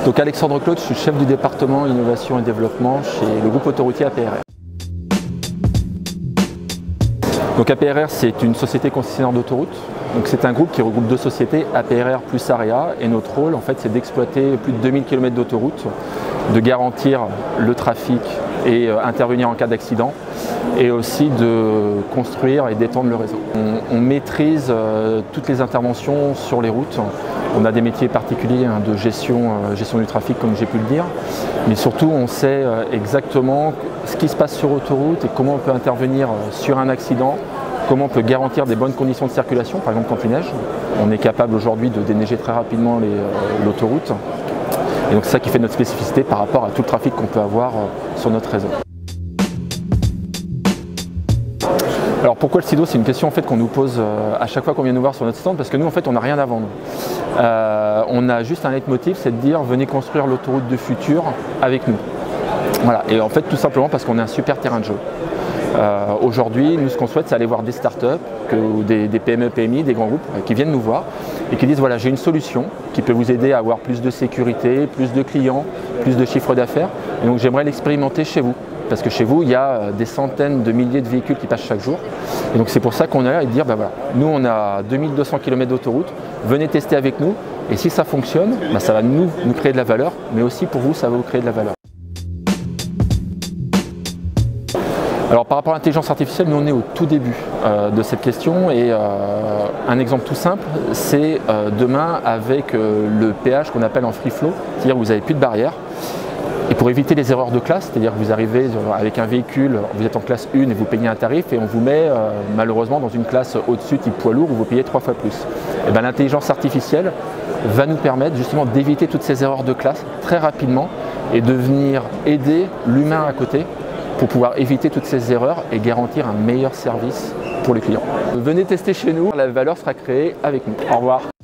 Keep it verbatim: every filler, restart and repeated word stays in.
Donc Alexandre Claude, je suis chef du département Innovation et Développement chez le groupe autoroutier A P R R. Donc A P R R, c'est une société concessionnaire d'autoroutes. Donc c'est un groupe qui regroupe deux sociétés, A P R R plus Area, et notre rôle en fait c'est d'exploiter plus de deux mille kilomètres d'autoroutes, de garantir le trafic et euh, intervenir en cas d'accident, et aussi de construire et d'étendre le réseau. On, on maîtrise euh, toutes les interventions sur les routes. On a des métiers particuliers hein, de gestion, euh, gestion du trafic comme j'ai pu le dire, mais surtout on sait euh, exactement ce qui se passe sur autoroute et comment on peut intervenir euh, sur un accident, comment on peut garantir des bonnes conditions de circulation, par exemple quand il neige. On est capable aujourd'hui de déneiger très rapidement l'autoroute. Et donc c'est ça qui fait notre spécificité par rapport à tout le trafic qu'on peut avoir euh, sur notre réseau. Alors pourquoi le SIDO? C'est une question en fait, qu'on nous pose euh, à chaque fois qu'on vient nous voir sur notre stand, parce que nous en fait on n'a rien à vendre. Euh, on a juste un leitmotiv, c'est de dire venez construire l'autoroute du futur avec nous. Voilà. Et en fait tout simplement parce qu'on est un super terrain de jeu. Euh, Aujourd'hui, nous ce qu'on souhaite c'est aller voir des startups, que, ou des, des P M E, P M I, des grands groupes euh, qui viennent nous voir et qui disent voilà j'ai une solution qui peut vous aider à avoir plus de sécurité, plus de clients, plus de chiffre d'affaires, et donc j'aimerais l'expérimenter chez vous. Parce que chez vous, il y a des centaines de milliers de véhicules qui passent chaque jour. Et donc c'est pour ça qu'on est là et de dire, ben voilà, nous on a deux mille deux cents kilomètres d'autoroute, venez tester avec nous. Et si ça fonctionne, ben ça va nous, nous créer de la valeur, mais aussi pour vous, ça va vous créer de la valeur. Alors par rapport à l'intelligence artificielle, nous on est au tout début euh, de cette question. Et euh, un exemple tout simple, c'est euh, demain avec euh, le péage qu'on appelle en free flow, c'est-à-dire que vous n'avez plus de barrière. Et pour éviter les erreurs de classe, c'est-à-dire que vous arrivez avec un véhicule, vous êtes en classe un et vous payez un tarif et on vous met euh, malheureusement dans une classe au-dessus type poids lourd où vous payez trois fois plus. Et bien l'intelligence artificielle va nous permettre justement d'éviter toutes ces erreurs de classe très rapidement et de venir aider l'humain à côté pour pouvoir éviter toutes ces erreurs et garantir un meilleur service pour les clients. Venez tester chez nous, la valeur sera créée avec nous. Au revoir.